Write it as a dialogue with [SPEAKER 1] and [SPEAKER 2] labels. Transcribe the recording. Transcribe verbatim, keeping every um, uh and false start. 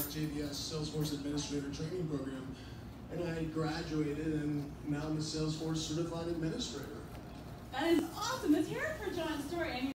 [SPEAKER 1] J V S Salesforce Administrator Training Program, and I graduated, and now I'm a Salesforce Certified Administrator.
[SPEAKER 2] That is awesome. Let's hear it for John's story. I mean